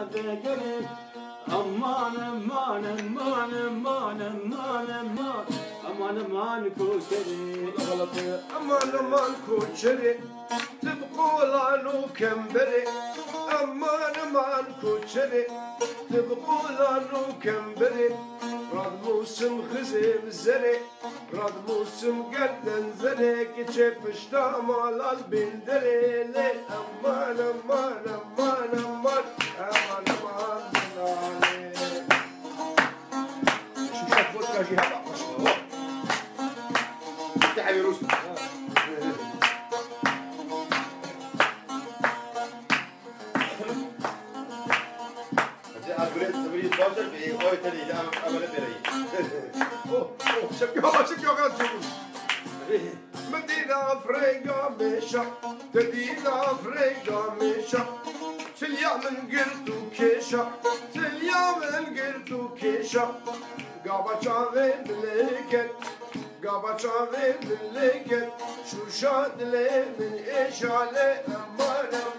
gelin. Aman aman aman aman aman aman aman aman كوشري aman aman koçeri تبقوا له كمبري aman aman koçeri تبقوا له كمبري راد موسم خزم زري راد موسم قدن زري كيف اشتمل البندري لي aman aman aman aman aman aman شو شاف فوتكا جي هلا تعالي روسي مدينة فريقة مشا مدينة فريقة مشا تليا من قرتو كيشا تليا من قرتو كيشا قابا شافي ملكت قابا شافي ملكت شو شاد لي من إيش علي أمان